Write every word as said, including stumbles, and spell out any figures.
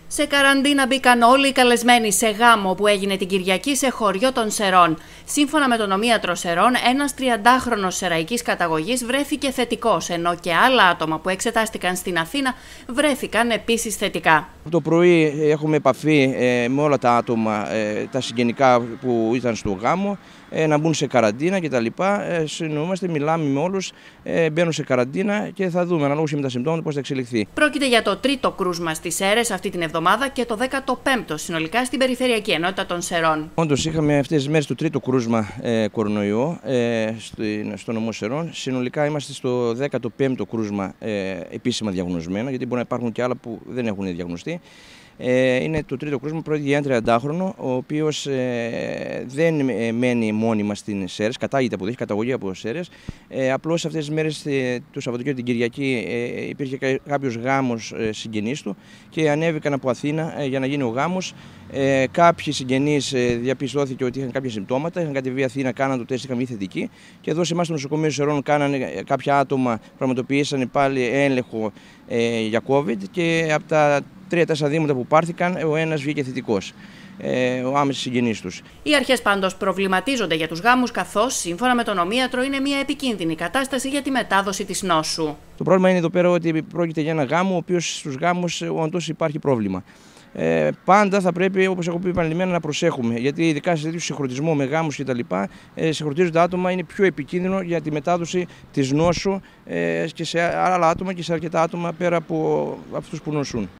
Σε καραντίνα μπήκαν όλοι οι καλεσμένοι σε γάμο που έγινε την Κυριακή σε χωριό των Σερών. Σύμφωνα με τον ομίατρο Σερών, ένας τριαντάχρονος σεραϊκής καταγωγής βρέθηκε θετικός, ενώ και άλλα άτομα που εξετάστηκαν στην Αθήνα βρέθηκαν επίσης θετικά. Το πρωί έχουμε επαφή με όλα τα άτομα, τα συγγενικά που ήταν στο γάμο, να μπουν σε καραντίνα κτλ. Συνομιλούμαστε, μιλάμε με όλους, μπαίνουν σε καραντίνα και θα δούμε αναλόγως με τα συμπτώματα πώς θα εξελιχθεί. Πρόκειται για το τρίτο κρούσμα στις Σέρρες αυτή την εβδομάδα και το δέκατο πέμπτο συνολικά στην Περιφερειακή Ενότητα των Σερών. Όντως, είχαμε αυτές τις μέρες το τρίτο κρούσμα ε, κορονοϊό ε, στο νομό Σερών. Συνολικά είμαστε στο δέκατο πέμπτο κρούσμα ε, επίσημα διαγνωσμένο, γιατί μπορεί να υπάρχουν και άλλα που δεν έχουν διαγνωστεί. Ε, είναι το τρίτο κρούσμα, πρόκειται για έναν τριαντάχρονο, ο οποίος ε, δεν ε, μένει μόνιμα στην Σέρρες, κατάγεται από εδώ, έχει καταγωγή από Σέρρες. Ε, απλώς αυτές τις μέρες, ε, το Σαββατοκύριακο την Κυριακή, ε, υπήρχε κάποιος γάμος ε, συγγενής του και ανέβηκαν από Αθήνα ε, για να γίνει ο γάμος. Ε, κάποιοι συγγενείς ε, διαπιστώθηκε ότι είχαν κάποια συμπτώματα, είχαν κατεβεί Αθήνα, κάναν το τεστ, είχαν βγει θετικοί. Και εδώ σε εμάς στο νοσοκομείο Σερών κάνανε κάποια άτομα, πραγματοποιήσανε πάλι έλεγχο ε, για COVID και από τα τρία-τέσσερα δήματα που πάρθηκαν, ο ένας βγήκε θετικός, ε, ο άμεσος συγγενής τους. Οι αρχές πάντως προβληματίζονται για τους γάμους, καθώς σύμφωνα με τον ομίατρο είναι μια επικίνδυνη κατάσταση για τη μετάδοση της νόσου. Το πρόβλημα είναι εδώ πέρα ότι πρόκειται για ένα γάμο, ο οποίος στους γάμους όντως υπάρχει πρόβλημα. Ε, πάντα θα πρέπει, όπως έχω πει επανειλημμένα, να προσέχουμε. Γιατί ειδικά σε τέτοιο συγχρονισμό με γάμους κτλ., ε, συγχρονίζονται άτομα, είναι πιο επικίνδυνο για τη μετάδοση της νόσου ε, και σε άλλα άτομα και σε αρκετά άτομα πέρα από αυτούς που νοσούν.